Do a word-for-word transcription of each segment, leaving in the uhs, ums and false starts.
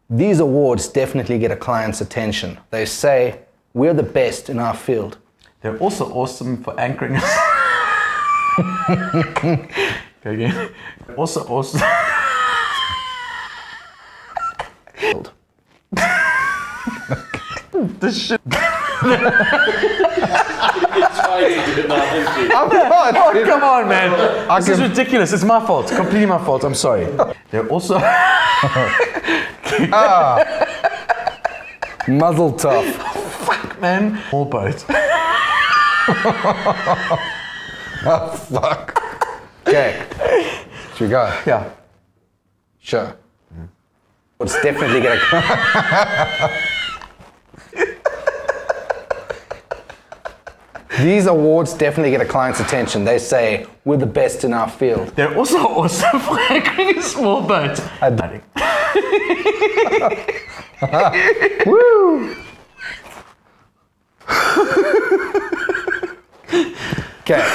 These awards definitely get a client's attention. They say, we're the best in our field. They're also awesome for anchoring us. Okay, again. Also awesome. This shit. I'm not. Oh, come on, man. I This is can- ridiculous. It's my fault. Completely my fault. I'm sorry. They're also. Muzzle tough. Fuck, man. Small boat. Oh, fuck. Okay. Should we go? Yeah. Sure. It's definitely gonna These awards definitely get a client's attention. They say, we're the best in our field. They're also awesome for anchoring a small boat. I Woo! Okay.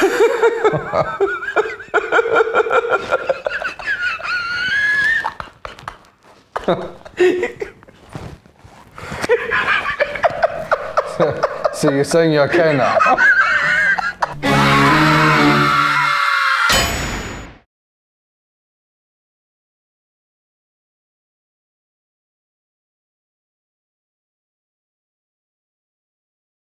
so, so you're saying you're okay now?